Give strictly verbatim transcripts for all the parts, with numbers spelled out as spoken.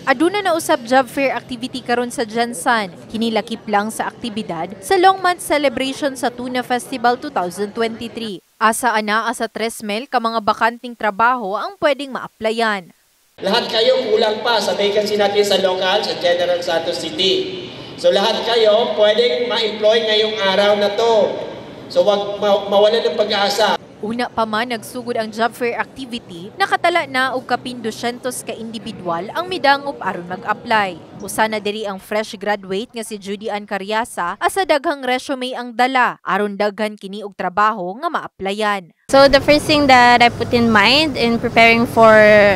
Aduna na usab job fair activity karon sa Jansan. Kinilakip lang sa aktibidad sa long month celebration sa Tuna Festival two thousand twenty-three. Asa ana asa tres mil ka mga bakanting trabaho ang pwedeng ma-applyan. Lahat kayo kulang pa sa vacancy natin sa local, sa General Santos City. So lahat kayo pwedeng ma-employ ngayong araw na to. So wag ma mawalan ng pag-asa. Una pa man nagsugod ang job fair activity, nakatala na og kapin dosyentos ka individual ang midangop aron mag-apply. Usa na diri ang fresh graduate nga si Judy Ann Cariasa, asa daghang resume ang dala aron daghan kini og trabaho nga ma-applyan. So the first thing that I put in mind in preparing for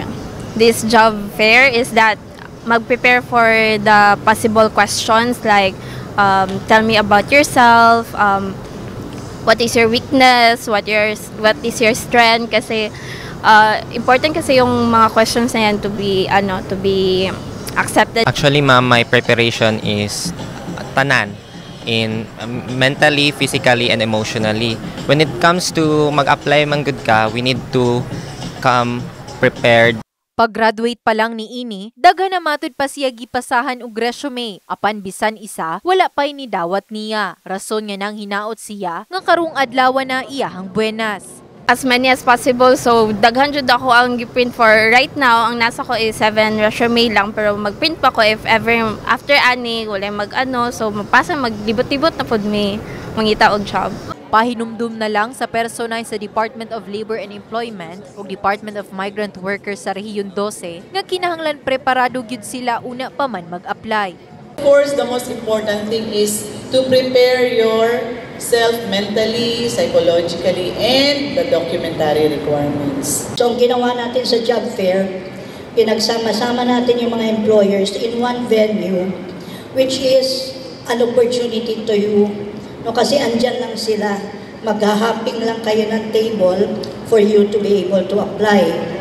this job fair is that mag-prepare for the possible questions like um, tell me about yourself, um, what is your weakness, what your what is your strength, kasi uh, important kasi yung mga questions na yan to be ano to be accepted. Actually, ma'am, my preparation is tanan in um, mentally, physically, and emotionally. When it comes to mag-apply man gud ka, we need to come prepared. Pag-graduate pa lang ni ini, daghan na matud pa siya gipasahan og resume. Apan bisan isa, wala pay ni dawat niya. Rason nga nang hinaot siya nga karong adlaw na iyahang buenas. As many as possible, so daghan jud ako ang giprint for right now. Ang nasa ko is seven resume lang, pero magprint pa ko if ever after ani wala mag-ano, so mapasa maglibot-libot na pud mi mangita og job. Pahinumdum na lang sa personay sa Department of Labor and Employment o Department of Migrant Workers sa Rehiyon twelve nga kinahanglan preparado gyud sila una pa man mag-apply. Of course, the most important thing is to prepare yourself mentally, psychologically, and the documentary requirements. So ang ginawa natin sa job fair, pinagsama-sama natin yung mga employers in one venue, which is an opportunity to you. No, kasi andyan lang sila, maghahapping lang kayo ng table for you to be able to apply.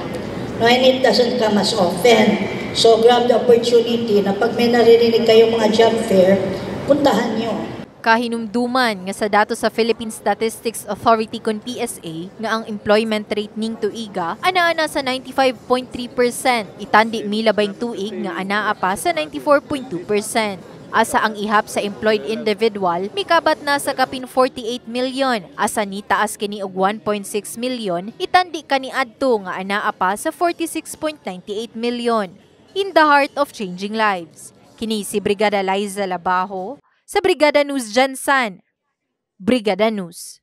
No, and it doesn't come as often. So grab the opportunity na pag may naririnig kayong mga job fair, puntahan nyo. Kahinumduman nga sa datos sa Philippine Statistics Authority kon P S A nga ang employment rate ning tuiga anaa sa ninety-five point three percent, itandi milabay tuig nga anaa pa sa ninety-four point two percent. Asa ang ihap sa employed individual mikabat na sa kapin forty-eight milyon, asa ni taas kini og one point six milyon, itandi kaniadto nga anaa pa sa forty-six point nine eight milyon. In the heart of changing lives, kini si Brigada Liza Labajo sa Brigada News Jansan. Brigada News.